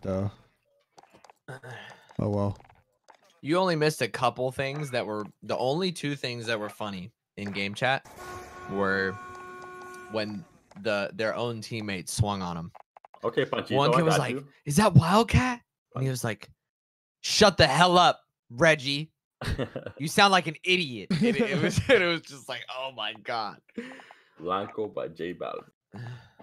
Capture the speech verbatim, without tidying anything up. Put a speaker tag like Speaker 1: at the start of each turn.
Speaker 1: though. Oh well.
Speaker 2: You only missed a couple things that were the only two things that were funny in game chat were when the their own teammates swung on him.
Speaker 3: Okay, Panchito,
Speaker 2: One
Speaker 3: I
Speaker 2: kid was
Speaker 3: got
Speaker 2: like,
Speaker 3: you.
Speaker 2: "Is that Wildcat?" And he was like, "Shut the hell up, Reggie. You sound like an idiot." It, it was it was just like, oh my god.
Speaker 3: Blanco by J Balvin.